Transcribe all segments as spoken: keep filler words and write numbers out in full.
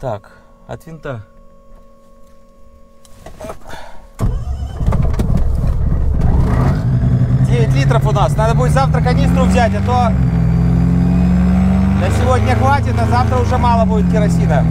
Так, от винта. девять литров у нас. Надо будет завтра канистру взять, а то на сегодня хватит, а завтра уже мало будет керосина.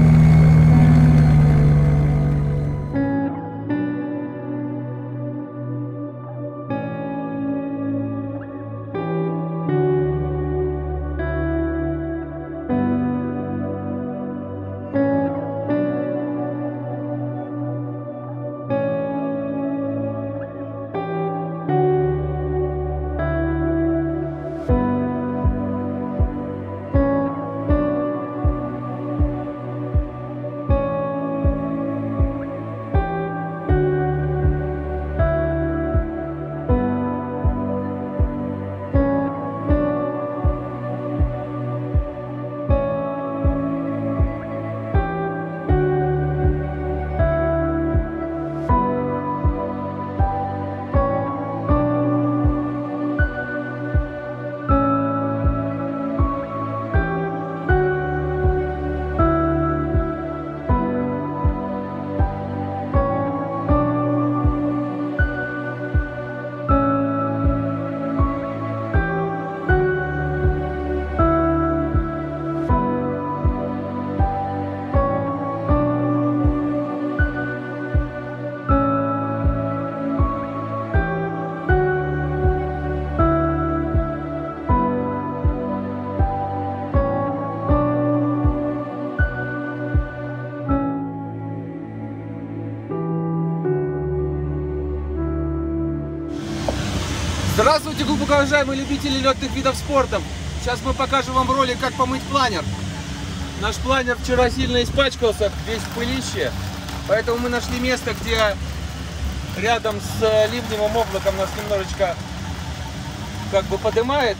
Здравствуйте, глубоко уважаемые любители летных видов спорта! Сейчас мы покажем вам ролик, как помыть планер. Наш планер вчера сильно испачкался, весь в пылище, поэтому мы нашли место, где рядом с ливневым облаком нас немножечко как бы поднимает.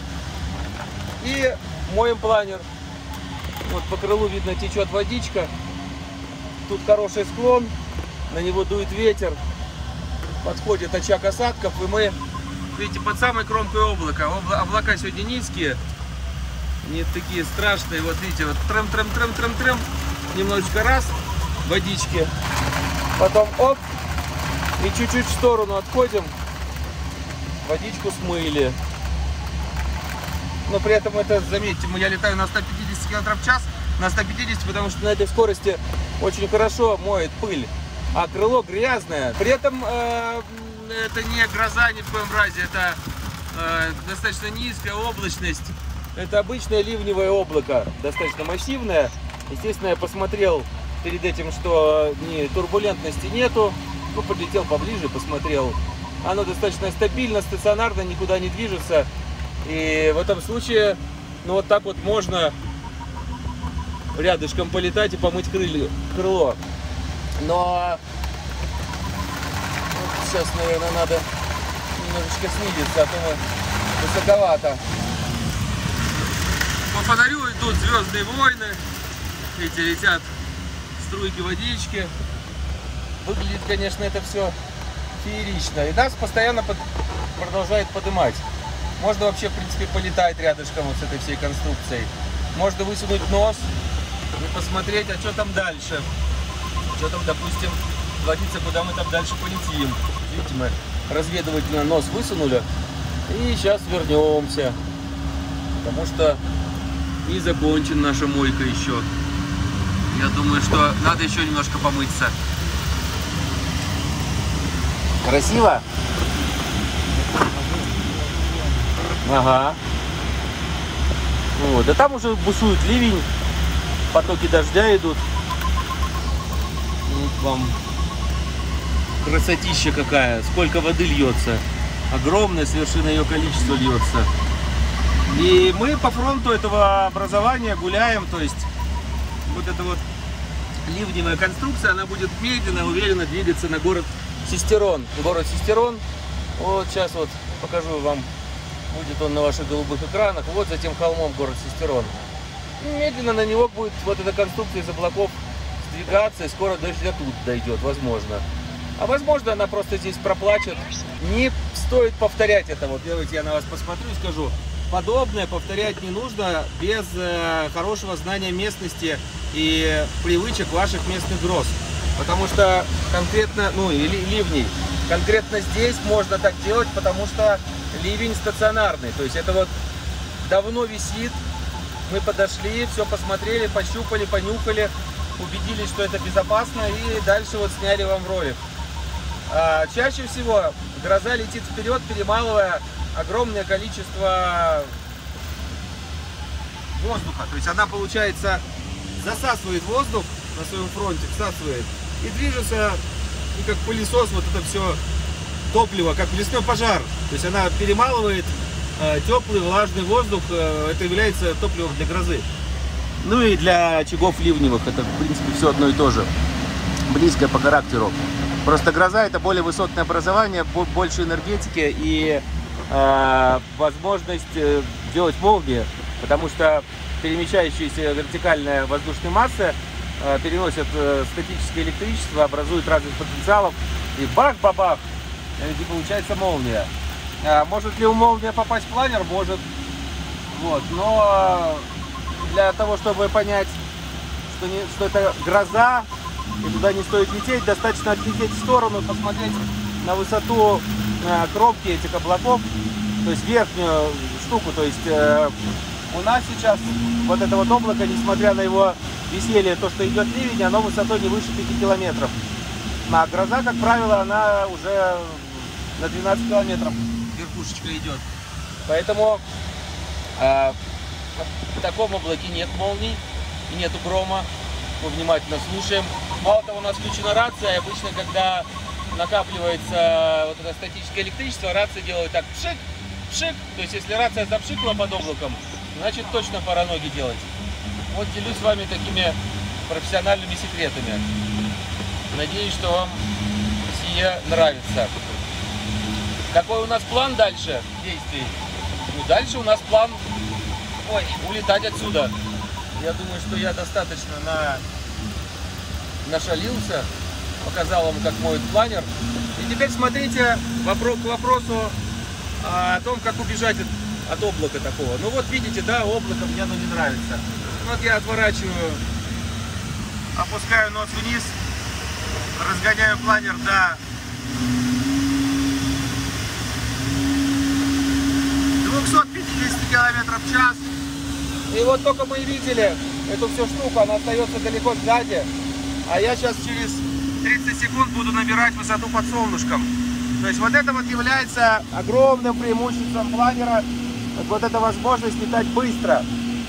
И моем планер. Вот по крылу видно течет водичка. Тут хороший склон, на него дует ветер, подходит очаг осадков, и мы, видите, под самой кромкой облака. Обла облака сегодня низкие, не такие страшные. Вот видите, вот трем-трем-трем-трем-трем, немножечко раз, водички, потом оп, и чуть-чуть в сторону отходим, водичку смыли. Но при этом это, заметьте, я летаю на ста пятидесяти километрах в час, на ста пятидесяти, потому что на этой скорости очень хорошо моет пыль, а крыло грязное. При этом э, это не гроза ни в коем разе, это э, достаточно низкая облачность. Это обычное ливневое облако, достаточно массивное. Естественно, я посмотрел перед этим, что ни турбулентности нету. Ну, подлетел поближе, посмотрел. Оно достаточно стабильно, стационарно, никуда не движется. И в этом случае, ну, вот так вот можно рядышком полетать и помыть крылья, крыло. Но вот сейчас, наверное, надо немножечко снизиться, а то мы высоковато. По фонарю идут звездные войны. Видите, летят струйки водички. Выглядит, конечно, это все феерично. И нас постоянно под... продолжает поднимать. Можно вообще, в принципе, полетать рядышком вот с этой всей конструкцией. Можно высунуть нос и посмотреть, а что там дальше. Что там, допустим, творится, куда мы там дальше полетим. Видите, мы разведывательно нос высунули. И сейчас вернемся. Потому что не закончена наша мойка еще. Я думаю, что надо еще немножко помыться. Красиво? Ага. Вот. Да там уже бушует ливень, потоки дождя идут. Вот вам красотища какая, сколько воды льется. Огромное совершенно ее количество льется. И мы по фронту этого образования гуляем, то есть вот эта вот ливневая конструкция, она будет медленно, уверенно двигаться на город Сестерон. Город Сестерон, вот сейчас вот покажу вам. Будет он на ваших голубых экранах. Вот за тем холмом город Сестерон. И медленно на него будет вот эта конструкция из облаков сдвигаться. И скоро даже до тут дойдет, возможно. А возможно, она просто здесь проплачет. Не стоит повторять это. Вот давайте я на вас посмотрю и скажу. Подобное повторять не нужно без э, хорошего знания местности и привычек ваших местных гроз. Потому что конкретно, ну и ливней, конкретно здесь можно так делать, потому что ливень стационарный. То есть это вот давно висит, мы подошли, все посмотрели, пощупали, понюхали, убедились, что это безопасно, и дальше вот сняли вам ролик. А чаще всего гроза летит вперед, перемалывая огромное количество воздуха. То есть она, получается, засасывает воздух на своем фронте, всасывает, и движется, и как пылесос, вот это все топливо, как лесной пожар. То есть она перемалывает э, теплый, влажный воздух, э, это является топливом для грозы. Ну и для очагов ливневых, это в принципе все одно и то же, близкое по характеру. Просто гроза — это более высотное образование, больше энергетики и э, возможность э, делать молнии, потому что перемещающиеся вертикальные воздушные массы э, переносят э, статическое электричество, образуют разных потенциалов, и бах-бабах, и получается молния. А может ли у молнии попасть в планер? Может. Вот. Но для того, чтобы понять, что, не, что это гроза, и туда не стоит лететь, достаточно отлететь в сторону, посмотреть на высоту э, кромки этих облаков, то есть верхнюю штуку. То есть э, у нас сейчас вот это вот облако, несмотря на его веселье, то, что идет ливень, оно высотой не выше пяти километров. А гроза, как правило, она уже на двенадцать километров верхушечка идет. Поэтому э, в таком облаке нет молний и нету грома. Мы внимательно слушаем. Мало того, у нас включена рация, и обычно, когда накапливается вот это статическое электричество, рация делает так пшик, пшик. То есть, если рация запшикла под облаком, значит, точно пора ноги делать. Вот делюсь с вами такими профессиональными секретами. Надеюсь, что вам сие нравится. Какой у нас план дальше действий? Ну, дальше у нас план, ой, улетать отсюда. Я думаю, что я достаточно на... нашалился, показал вам, как моет планер. И теперь смотрите вопрос, к вопросу о том, как убежать от, от облака такого. Ну вот видите, да, облако мне оно не нравится. Вот я отворачиваю, опускаю нос вниз, разгоняю планер до двухсот пятидесяти километров в час. И вот только мы видели эту всю штуку, она остается далеко сзади. А я сейчас через тридцать секунд буду набирать высоту под солнышком. То есть вот это вот является огромным преимуществом планера. Вот эта возможность летать быстро.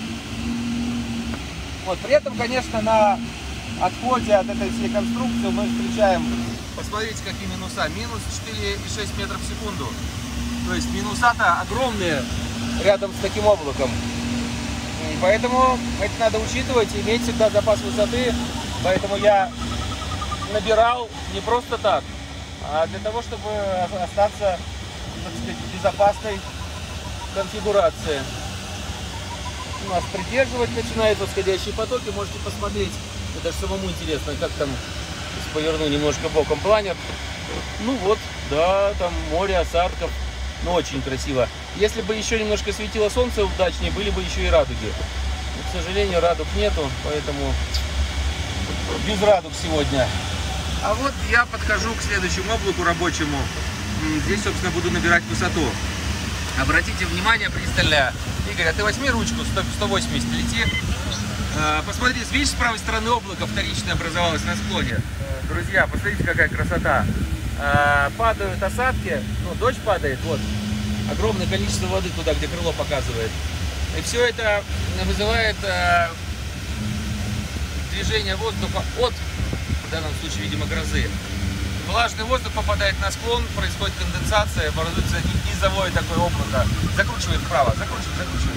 Вот, при этом, конечно, на отходе от этой всей конструкции мы встречаем, посмотрите, какие минуса. Минус четыре и шесть метров в секунду. То есть минуса-то огромные рядом с таким облаком. И поэтому это надо учитывать, иметь всегда запас высоты. Поэтому я набирал не просто так, а для того, чтобы остаться, так сказать, в безопасной конфигурации. У нас придерживать начинает восходящие потоки. Можете посмотреть, это даже самому интересно, как там, поверну немножко боком планер. Ну вот, да, там море осадков, но очень красиво. Если бы еще немножко светило солнце удачнее, были бы еще и радуги. Но, к сожалению, радуг нету, поэтому без радуг сегодня. А вот я подхожу к следующему облаку рабочему. Здесь, собственно, буду набирать высоту. Обратите внимание пристально. Игорь, а ты возьми ручку сто восемьдесят, лети. Посмотрите, видишь, с правой стороны облако вторичное образовалось на склоне. Друзья, посмотрите, какая красота. Падают осадки, ну, дождь падает, вот. Огромное количество воды туда, где крыло показывает. И все это вызывает движение воздуха от, в данном случае, видимо, грозы. Влажный воздух попадает на склон, происходит конденсация, образуется низовое такое облако. Закручивает вправо, закручивает, закручивает.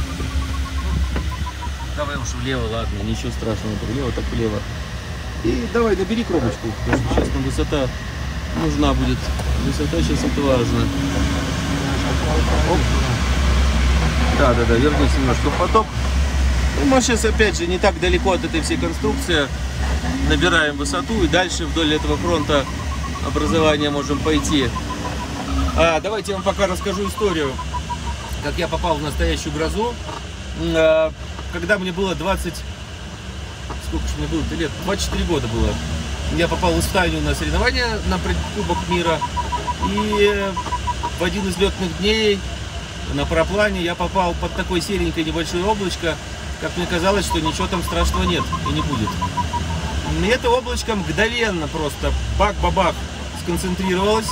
Давай уж влево, ладно, ничего страшного, влево так влево. И давай, набери кромочку, потому что сейчас нам высота нужна будет. Высота сейчас это важно. Оп. Да, да, да, вернусь немножко в поток. И мы сейчас, опять же, не так далеко от этой всей конструкции. Набираем высоту и дальше вдоль этого фронта образования можем пойти. А, давайте я вам пока расскажу историю, как я попал в настоящую грозу. Когда мне было двадцать сколько же мне было-то лет, двадцать четыре года было. Я попал в Испанию на соревнования на Кубок мира. И в один из летных дней на параплане я попал под такое серенькое небольшое облачко. Как мне казалось, что ничего там страшного нет и не будет. И это облачко мгновенно просто бак-бабах сконцентрировалось.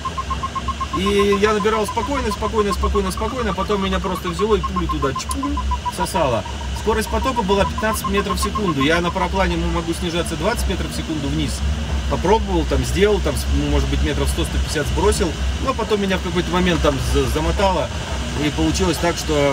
И я набирал спокойно, спокойно, спокойно, спокойно. Потом меня просто взяло и пулю туда чпум, сосало. Скорость потока была пятнадцать метров в секунду. Я на параплане могу снижаться двадцать метров в секунду вниз. Попробовал, там сделал, там, ну, может быть, метров сто — сто пятьдесят сбросил. Но потом меня в какой-то момент там замотало. И получилось так, что,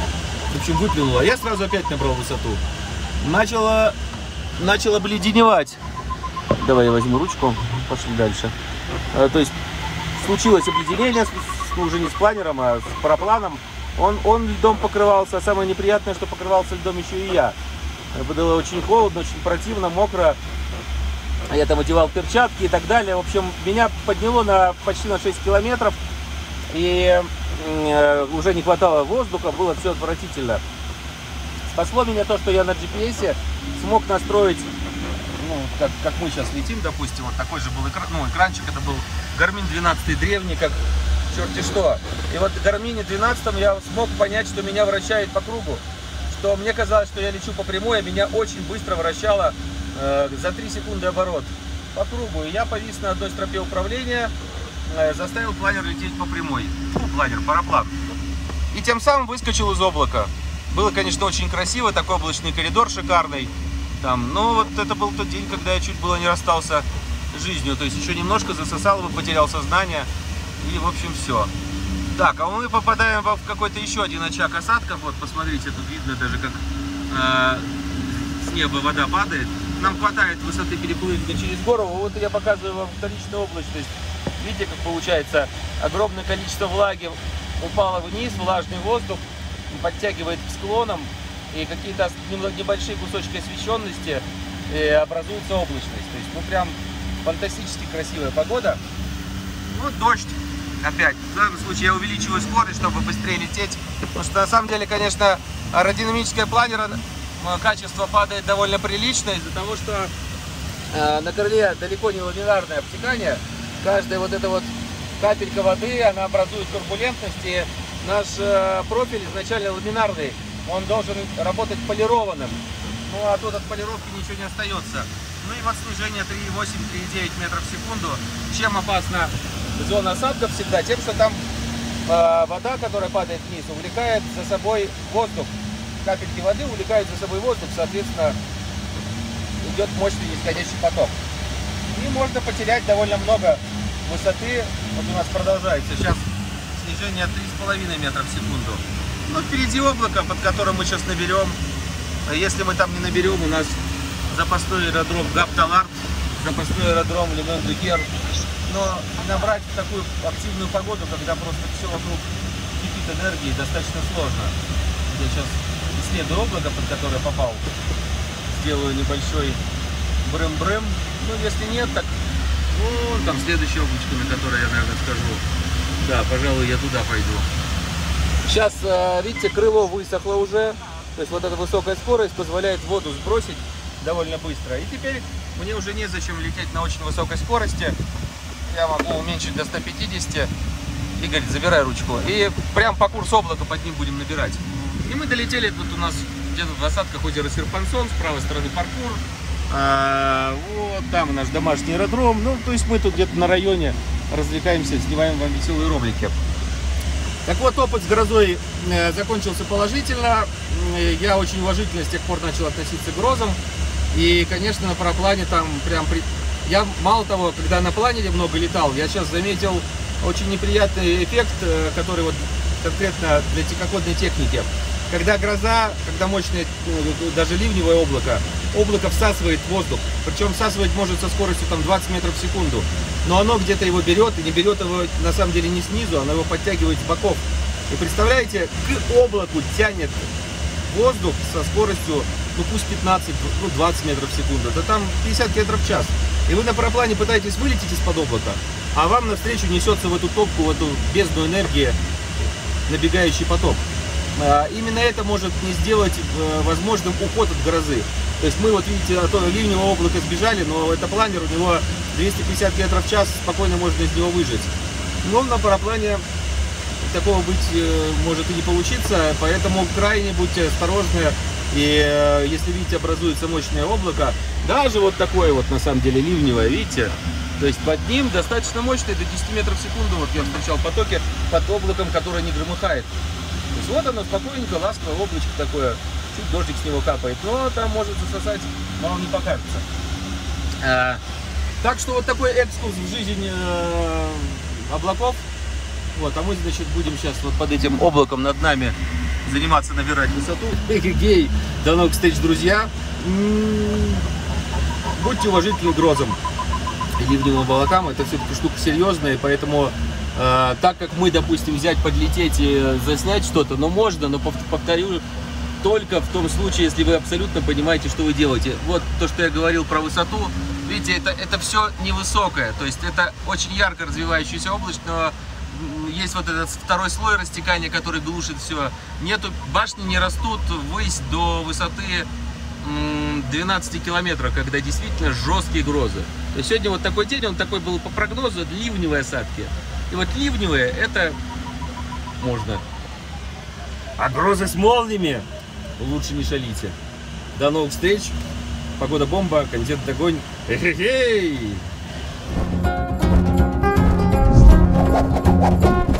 в общем, выплюнуло. Я сразу опять набрал высоту. Начало, начало обледеневать. Давай я возьму ручку. Пошли дальше. А, то есть случилось обледенение, ну, уже не с планером, а с парапланом. Он, он льдом покрывался, а самое неприятное, что покрывался льдом еще и я. Было очень холодно, очень противно, мокро. Я там одевал перчатки и так далее. В общем, меня подняло на почти на шесть километров. И э, уже не хватало воздуха, было все отвратительно. Спасло меня то, что я на джи пи эс смог настроить, ну, как, как мы сейчас летим, допустим, вот такой же был экран, ну, экранчик, это был Garmin двенадцать древний, как черти что. И вот в Garmin двенадцать я смог понять, что меня вращает по кругу. Что мне казалось, что я лечу по прямой, а меня очень быстро вращало э, за три секунды оборот по кругу. И я повис на одной стропе управления, э, заставил планер лететь по прямой. Ну, планер, параплан. И тем самым выскочил из облака. Было, конечно, очень красиво, такой облачный коридор шикарный. Там, но вот это был тот день, когда я чуть было не расстался с жизнью. То есть еще немножко засосал его, потерял сознание. И, в общем, все. Так, а мы попадаем в какой-то еще один очаг осадков. Вот, посмотрите, тут видно даже, как э, с неба вода падает. Нам хватает высоты переплывки через гору. Вот я показываю вам вторичную облачность. Видите, как получается, огромное количество влаги упало вниз, влажный воздух подтягивает к склонам. И какие-то небольшие кусочки освещенности и образуется облачность. То есть, ну, прям фантастически красивая погода. Вот дождь. Опять, в данном случае я увеличиваю скорость, чтобы быстрее лететь. Потому что на самом деле, конечно, аэродинамическое планера качество падает довольно прилично из-за того, что э, на крыле далеко не ламинарное обтекание. Каждая вот эта вот капелька воды, она образует турбулентность. И наш э, профиль изначально ламинарный. Он должен работать полированным. Ну а тут от полировки ничего не остается. Ну и вот снижение три и восемь — три и девять метров в секунду. Чем опасна зона осадков всегда? Тем, что там э, вода, которая падает вниз, увлекает за собой воздух. Капельки воды увлекают за собой воздух, соответственно, идет мощный нисходящий поток. И можно потерять довольно много высоты. Вот у нас продолжается сейчас снижение три с половиной метра в секунду. Ну, впереди облако, под которым мы сейчас наберем. Если мы там не наберем, у нас запасной аэродром Гапталарт, запасной аэродром Лемен-Дюкер. Но набрать такую активную погоду, когда просто все вокруг кипит энергией, достаточно сложно. Я сейчас исследую облако, под которое попал. Сделаю небольшой брым-брым. Ну, если нет, так вон там следующее облачко, на которое я, наверное, скажу. Да, пожалуй, я туда пойду. Сейчас, видите, крыло высохло уже. То есть вот эта высокая скорость позволяет воду сбросить довольно быстро. И теперь мне уже незачем лететь на очень высокой скорости. Я могу уменьшить до ста пятидесяти. Игорь, забирай ручку. И прям по курсу облака под ним будем набирать. И мы долетели. Вот у нас где-то в осадках озеро Серпансон, с правой стороны паркур. А, вот там наш домашний аэродром. Ну, то есть мы тут где-то на районе развлекаемся, снимаем вам веселые ролики. Так вот, опыт с грозой э, закончился положительно. Я очень уважительно с тех пор начал относиться к грозам. И, конечно, на параплане там прям... При... Я, мало того, когда на планере много летал, я сейчас заметил очень неприятный эффект, э, который вот конкретно для тихоходной техники. Когда гроза, когда мощное, ну, даже ливневое облако, облако всасывает воздух. Причем всасывать может со скоростью там двадцать метров в секунду. Но оно где-то его берет, и не берет его на самом деле не снизу, оно его подтягивает с боков. И представляете, к облаку тянет воздух со скоростью, ну пусть пятнадцать, ну двадцать метров в секунду, да там пятьдесят километров в час. И вы на параплане пытаетесь вылететь из-под облака, а вам навстречу несется в эту топку, в эту бездну энергии набегающий поток. Именно это может не сделать возможным уход от грозы. То есть мы, вот видите, от ливневого облака сбежали, но это планер, у него двести пятьдесят километров в час, спокойно можно из него выжить. Но на параплане такого быть э, может и не получиться, поэтому крайне будьте осторожны. И э, если видите, образуется мощное облако, даже вот такое вот на самом деле ливневое, видите, то есть под ним достаточно мощное, до десяти метров в секунду, вот я встречал потоки под облаком, которое не громыхает. То есть вот оно спокойненько, ласковое облачко такое, чуть дождик с него капает, но там может засосать, мало не покажется. А, так что вот такой экскурс в жизнь э, облаков. Вот, а мы, значит, будем сейчас вот под этим облаком над нами заниматься, набирать высоту. Эгегей! До новых встреч, друзья! М-м-м. Будьте уважительны грозам и ливневым облакам. Это все-таки штука серьезная, поэтому э, так как мы, допустим, взять, подлететь и заснять что-то, но можно, но повторю, только в том случае, если вы абсолютно понимаете, что вы делаете. Вот то, что я говорил про высоту. Видите, это, это все невысокое, то есть это очень ярко развивающееся облачко, но есть вот этот второй слой растекания, который глушит все. Нету, башни не растут ввысь до высоты двенадцати километров, когда действительно жесткие грозы. То есть сегодня вот такой день, он такой был по прогнозу, ливневые осадки. И вот ливневые, это можно. А грозы с молниями лучше не шалите. До новых встреч. Погода бомба, контент огонь. Эхе-хей!